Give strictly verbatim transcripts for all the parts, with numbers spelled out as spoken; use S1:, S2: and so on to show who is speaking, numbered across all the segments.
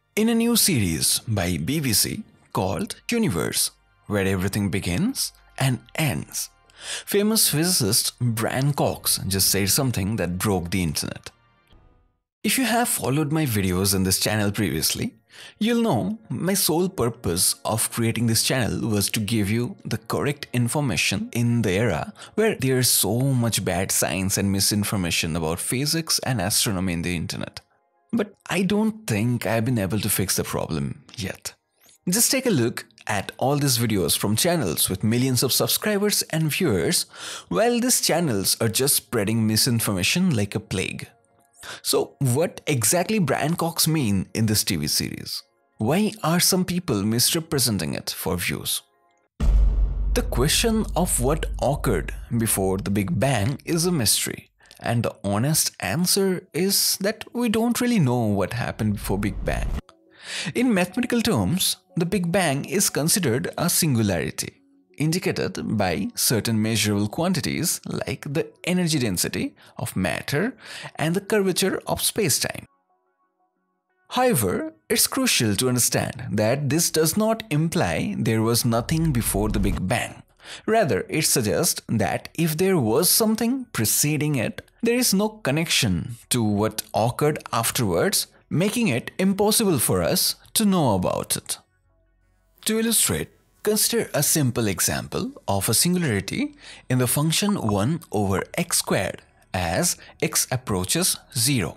S1: In a new series by B B C called Universe, where everything begins and ends, famous physicist Brian Cox just said something that broke the internet. If you have followed my videos in this channel previously, you'll know my sole purpose of creating this channel was to give you the correct information in the era where there's so much bad science and misinformation about physics and astronomy in the internet. But I don't think I've been able to fix the problem yet. Just take a look at all these videos from channels with millions of subscribers and viewers, while these channels are just spreading misinformation like a plague. So what exactly Brian Cox mean in this T V series? Why are some people misrepresenting it for views? The question of what occurred before the Big Bang is a mystery, and the honest answer is that we don't really know what happened before Big Bang. In mathematical terms, the Big Bang is considered a singularity, indicated by certain measurable quantities like the energy density of matter and the curvature of spacetime. However, it's crucial to understand that this does not imply there was nothing before the Big Bang. Rather, it suggests that if there was something preceding it, there is no connection to what occurred afterwards, making it impossible for us to know about it. To illustrate, consider a simple example of a singularity in the function one over x squared as x approaches zero.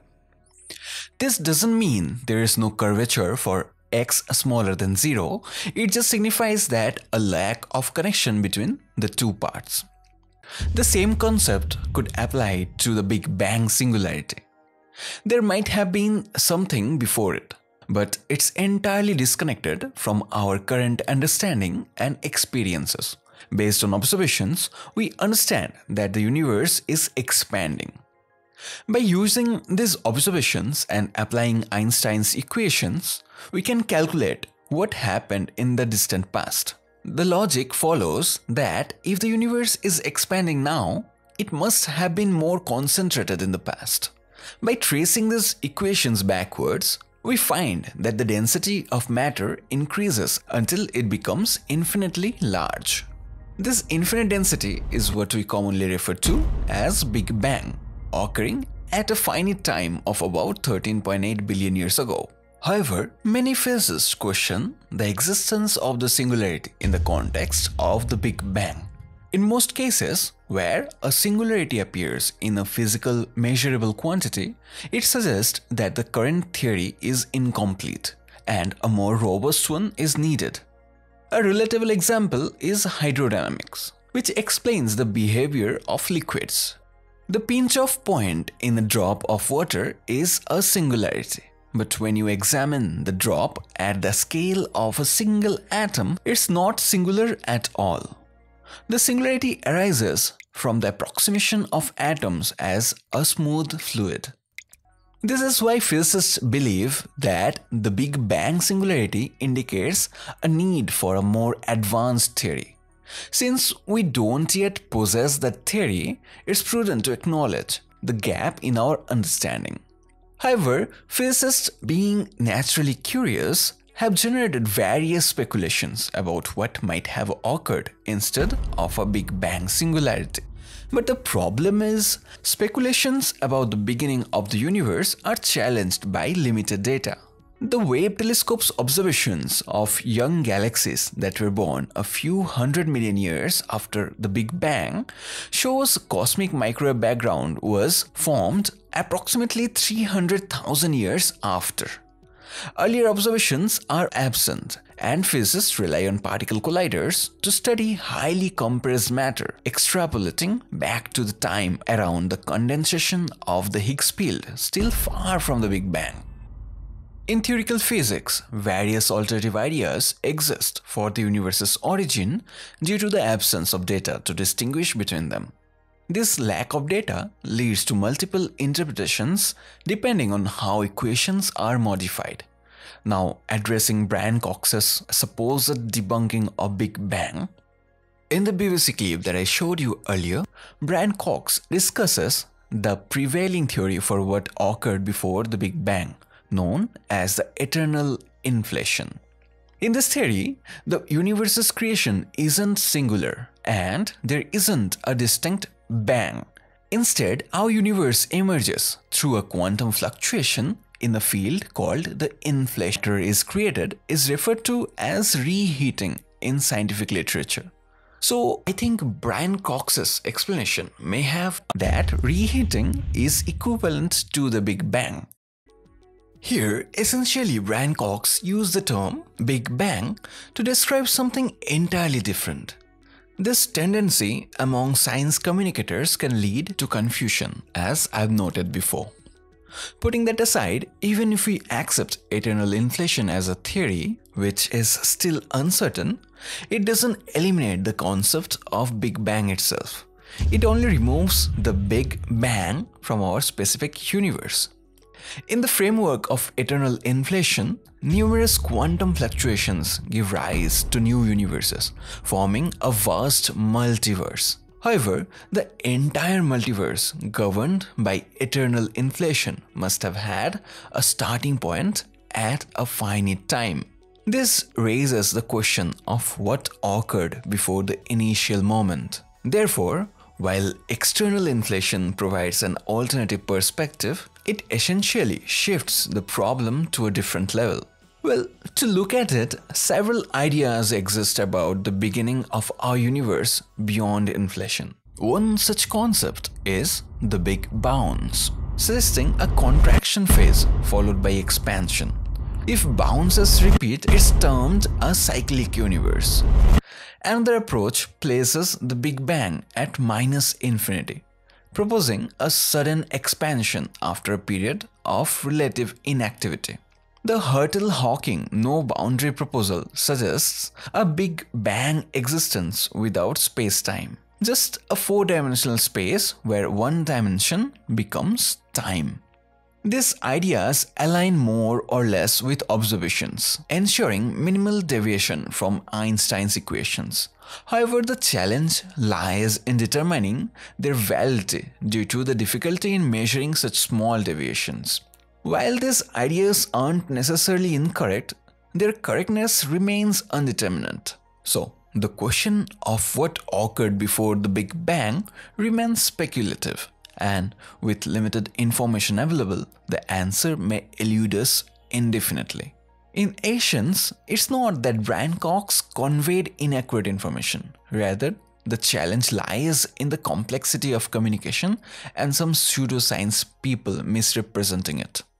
S1: This doesn't mean there is no curvature for x smaller than zero, it just signifies that a lack of connection between the two parts. The same concept could apply to the Big Bang singularity. There might have been something before it, but it's entirely disconnected from our current understanding and experiences. Based on observations, we understand that the universe is expanding. By using these observations and applying Einstein's equations, we can calculate what happened in the distant past. The logic follows that if the universe is expanding now, it must have been more concentrated in the past. By tracing these equations backwards, we find that the density of matter increases until it becomes infinitely large. This infinite density is what we commonly refer to as Big Bang, occurring at a finite time of about thirteen point eight billion years ago. However, many physicists question the existence of the singularity in the context of the Big Bang. In most cases, where a singularity appears in a physical measurable quantity, it suggests that the current theory is incomplete and a more robust one is needed. A relatable example is hydrodynamics, which explains the behavior of liquids. The pinch-off point in a drop of water is a singularity, but when you examine the drop at the scale of a single atom, it's not singular at all. The singularity arises from the approximation of atoms as a smooth fluid. This is why physicists believe that the Big Bang singularity indicates a need for a more advanced theory. Since we don't yet possess that theory, it's prudent to acknowledge the gap in our understanding. However, physicists, being naturally curious, have generated various speculations about what might have occurred instead of a Big Bang singularity. But the problem is, speculations about the beginning of the universe are challenged by limited data. The Webb telescope's observations of young galaxies that were born a few hundred million years after the Big Bang shows cosmic microwave background was formed approximately three hundred thousand years after. Earlier observations are absent, and physicists rely on particle colliders to study highly compressed matter, extrapolating back to the time around the condensation of the Higgs field, still far from the Big Bang. In theoretical physics, various alternative ideas exist for the universe's origin due to the absence of data to distinguish between them. This lack of data leads to multiple interpretations depending on how equations are modified. Now, addressing Brian Cox's supposed debunking of Big Bang. In the B B C clip that I showed you earlier, Brian Cox discusses the prevailing theory for what occurred before the Big Bang, known as the eternal inflation. In this theory, the universe's creation isn't singular and there isn't a distinct bang. Instead, our universe emerges through a quantum fluctuation in a field called the inflation. Matter is created is referred to as reheating in scientific literature. So I think Brian Cox's explanation may have that reheating is equivalent to the Big Bang. Here, essentially Brian Cox used the term Big Bang to describe something entirely different. This tendency among science communicators can lead to confusion, as I've noted before. Putting that aside, even if we accept eternal inflation as a theory, which is still uncertain, it doesn't eliminate the concept of Big Bang itself. It only removes the Big Bang from our specific universe. In the framework of eternal inflation, numerous quantum fluctuations give rise to new universes, forming a vast multiverse. However, the entire multiverse governed by eternal inflation must have had a starting point at a finite time. This raises the question of what occurred before the initial moment. Therefore, while external inflation provides an alternative perspective, it essentially shifts the problem to a different level. Well, to look at it, several ideas exist about the beginning of our universe beyond inflation. One such concept is the big bounce, suggesting a contraction phase followed by expansion. If bounces repeat, it's termed a cyclic universe. Another approach places the Big Bang at minus infinity, proposing a sudden expansion after a period of relative inactivity. The Hertel-Hawking no-boundary proposal suggests a Big Bang existence without space-time, just a four-dimensional space where one dimension becomes time. These ideas align more or less with observations, ensuring minimal deviation from Einstein's equations. However, the challenge lies in determining their validity due to the difficulty in measuring such small deviations. While these ideas aren't necessarily incorrect, their correctness remains undetermined. So, the question of what occurred before the Big Bang remains speculative, and with limited information available, the answer may elude us indefinitely. In essence, it's not that Brian Cox conveyed inaccurate information. Rather, the challenge lies in the complexity of communication and some pseudoscience people misrepresenting it.